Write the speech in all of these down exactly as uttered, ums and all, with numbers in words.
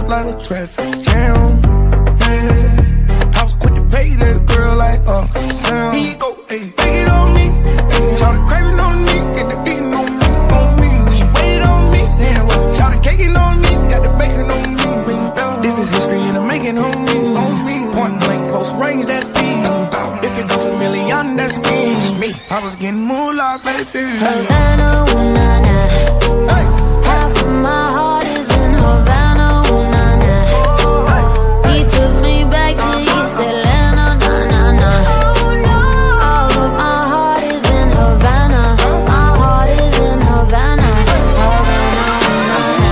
like a traffic jam. Yeah. I was quick to pay that girl like Uncle Sam. Here you go, ayy, take it on me. Shout the craving on me, get the eating on me, on me. She waited on me, yeah, well, shout the caking on me, got the bacon on me. This is history and I'm making on me, on me. Point blank, close range, that feed. If it goes a million, that's me. I was getting moolah, baby. Havana, ooh, nah, nah. Hey. Half of my heart is in Havana, ooh, nah, nah. He took me back to East Atlanta, nah, nah, nah. All of my heart is in Havana. My heart is in Havana. Havana, ooh, nah,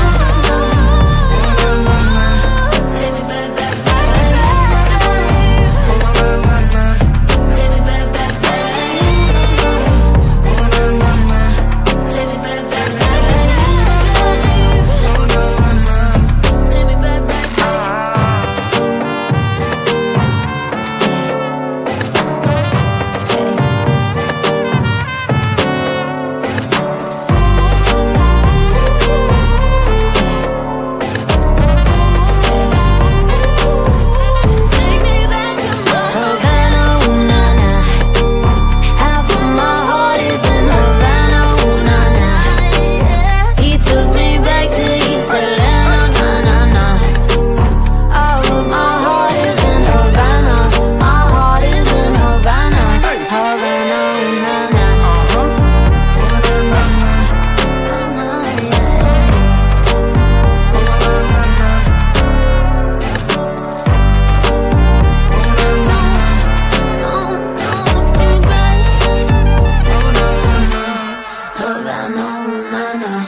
nah. Take me back, back, back. Take me back, back, back. Take me back, back, back. Take me back, back, Havana, ooh, nah, nah. Half of my heart is in Havana, ooh, nah, nah. He took me back to East Atlanta, nah, nah, nah. All of my heart is in Havana. My heart is in Havana. Havana, ooh, nah, nah. Havana, ooh, nah, nah.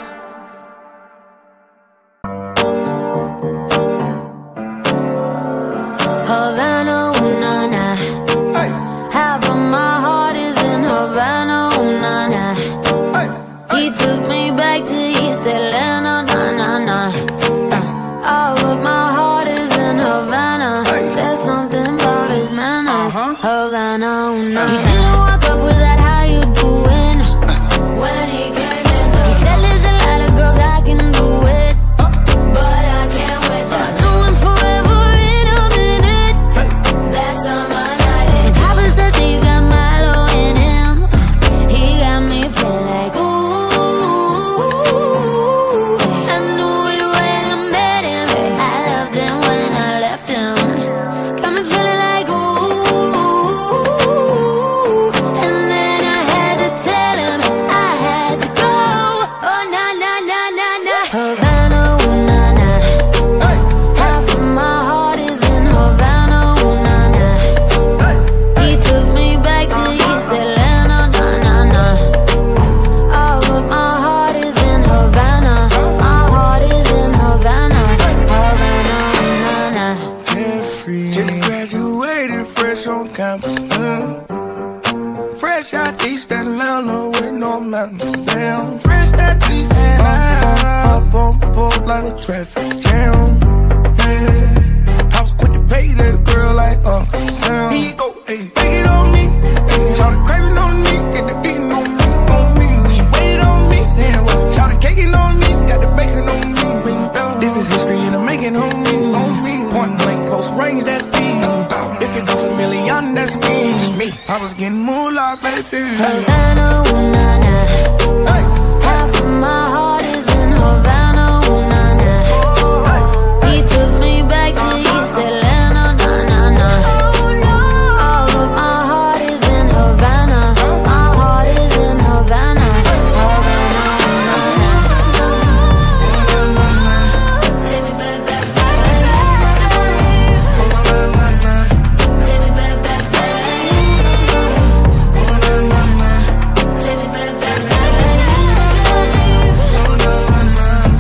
Havana, ooh, nah, nah. Half of my heart is in Havana, ooh, nah, nah. He took me back to East Atlanta, nah, nah, nah. Uh, all of my heart is in Havana. There's something about his manners. Havana, ooh, nah. He didn't walk up with that, how you doing? When he came in, he said there's a lot of girls I can do it, but I can't wait. I know him forever in a minute. That's on my night. And Papa says he got malo in him. He got me feeling like ooh. I knew it when I met him. I loved him when I left him. Got me feeling like ooh. And then I had to tell him I had to go. Oh, nah, nah, nah, nah, nah. Havana, ooh, nah, nah. Half of my heart is in Havana, ooh, nah, nah. He took me back to East Atlanta, nah, nah, nah. All of my heart is in Havana. My heart is in Havana. Havana, ooh, nah, nah. Carefree. Just graduated fresh on campus. Mm. Fresh out East Atlanta with no mountains. Damn, fresh out East Atlanta. Up on board like a traffic jam. Yeah. I was quick to pay that girl like Uncle Sam. Here you go, ayy, take it on me. Shout the craving on me, get the eating on me, on me. She waited on me, yeah, well, shout the caking on me, got the bacon on me. This is history and I'm making on me, on me. Point blank, close range, that feed. If it goes a million, that's me. I was getting moolah, baby. Havana, ooh, nah, nah. Half of my heart is in Havana, ooh, nah, nah. He took me back to East Atlanta, nah, nah, nah. All of my heart is in Havana. My heart is in Havana. Havana, ooh, nah, nah. Take me back, back, back. Take me back, back, back. Take me back, back, back.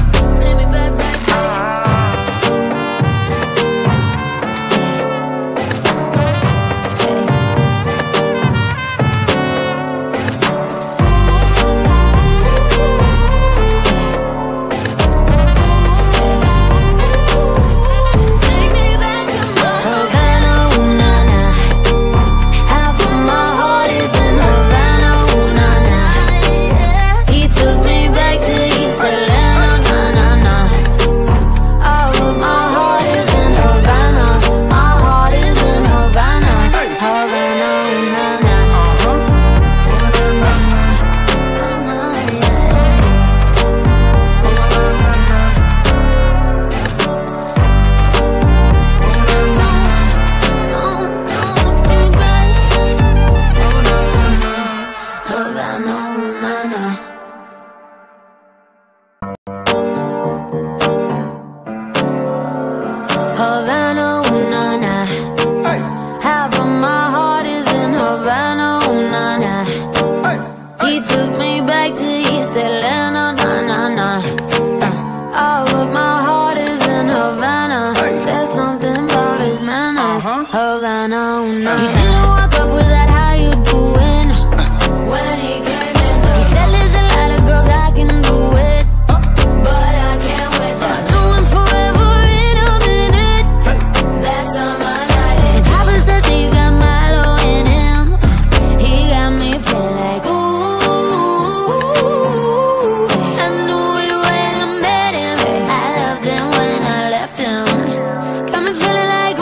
ooh, nah. He didn't walk up with that, how you doing? When he came in, he said there's a lot of girls I can do it, but I can't wait. I'm doing forever in a minute. That's on my night. And Papa says he got malo in him. He got me feeling like ooh. I knew it when I met him. I loved him when I left him. Got me feeling like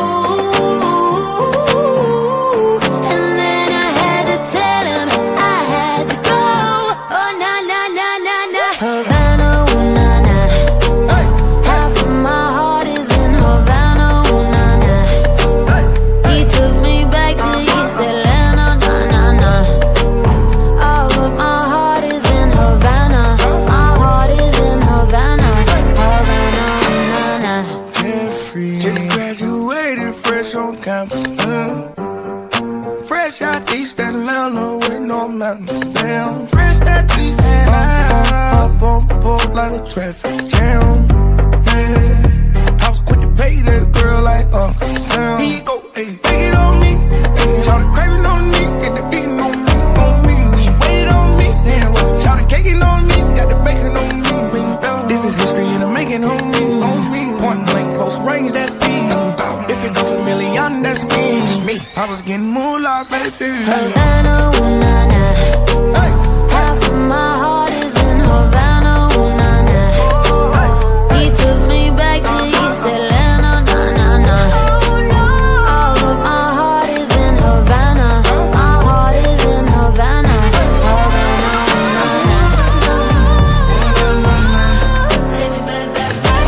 ooh. And then I had to tell him I had to go. Oh na na na na na. Havana, ooh na na. Half of my heart is in Havana, ooh na na. He took me back to East Atlanta, na na na. All of my heart is in Havana. My heart is in Havana, Havana, ooh na na. Carefree. Just graduated fresh on campus. Mm. Fresh out East Atlanta with no mountains. Damn, fresh out East Atlanta. Up on board like a traffic jam. Yeah. I was quick to pay that girl like Uncle Sam. Here you go, ayy, take it on me. Shout the craving on me, get the eating on me, on me. She waited on me, yeah, well, shout the caking on me, got the bacon on me. This is history and I'm making on me, on me. Point blank, close range, that feed. If it goes a million, that's me. me. I was getting moolah, baby. Havana, ooh na na. Half of my heart is in Havana, ooh na na. He took me back to East Atlanta, na na na. All of my heart is in Havana. My heart is in Havana, Havana, ooh na na. Take me back, back, back.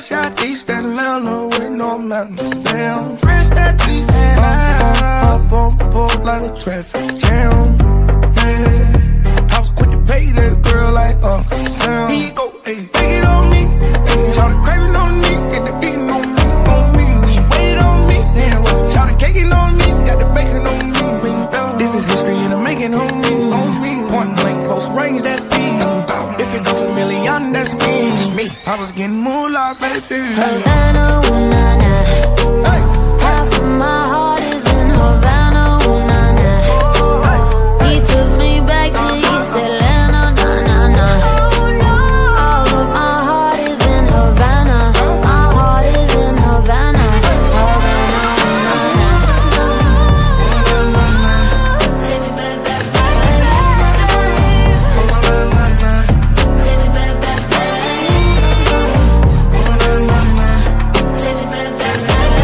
Fresh out East Atlanta with no mountains. Damn, fresh out East Atlanta. Up on board like a traffic jam. Yeah. I was quick to pay that girl like Uncle Sam. Here you go, ayy, take it on me. Shout the craving on me, get the beating on me, on me. She waited on me, yeah. Shout the caking on me, got the bacon on me. This is history and I'm making on me, on me. Point blank, close range, that feed. If it goes a million, that's me. I was getting moolah, baby. Havana, ooh, nah, nah. Hey. Half of my heart is in Havana, ooh, nah, nah. Hey. He took me back to East Atlanta, nah, nah, nah. All of my heart is in Havana. My heart is in Havana. Havana, ooh, nah, nah. Take me back, back, back. Take me back, back, back. Take me back, back,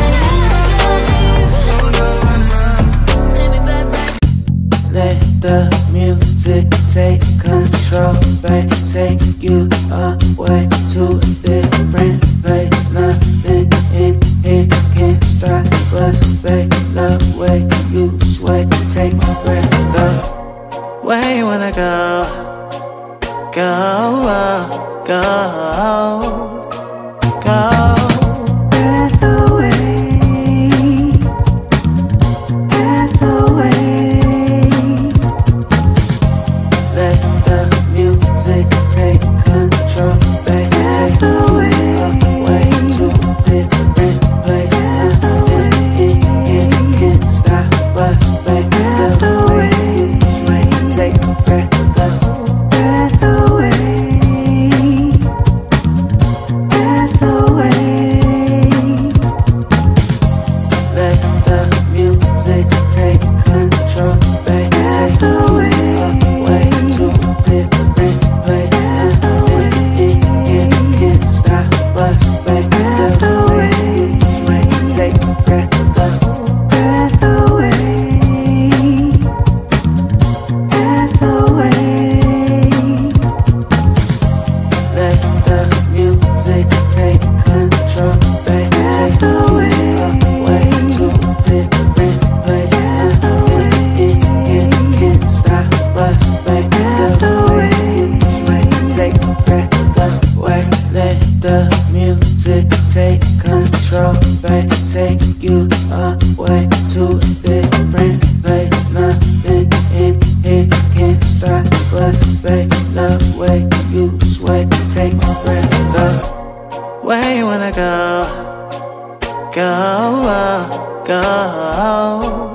back. Take me back, back. Let the music take control, babe. Take you away to a different place. Nothing in here can stop us, babe. The way you sway, take my breath. The way you wanna go, go, go, go. Breath away, breath away. Let the music take control, babe. Take away to a different place. Nothing in here can stop us, babe. The way you sway, take a breath, breath away, breath away. Let the music take control, babe. Take away to a different place. Nothing in here can stop us, babe. The way you sway, take a breath, breath away, breath away. Let the music take control, babe. Take away to a different place. Nothing in here can stop us, babe. The way you sway, take a breath away. Let the music take control, babe. Take you away to a different place. Nothing in here can stop us, babe. The way you sway, take my breath. The way you wanna go, go, go.